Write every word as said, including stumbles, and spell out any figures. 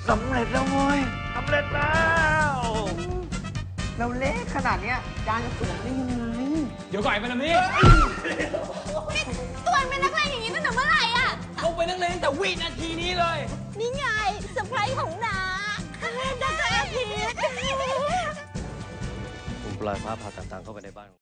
สำเร็จแล้วเว้ยสำเร็จแล้วเราเละขนาดเนี้ยจานจะสวยได้ยังไงเดี๋ยวก่อนไปนะมี่ตัวเป็นนักเลงอย่างนี้ตั้งแต่เมื่อไหร่อ่ะเขาเป็นนักเลงตั้งแต่วินาทีนี้เลยนี่ไงเซอร์ไพรส์ของน้านักเลงอาทิตย์ผมปล่อยฟ้าผ่าต่างๆเข้าไปในบ้าน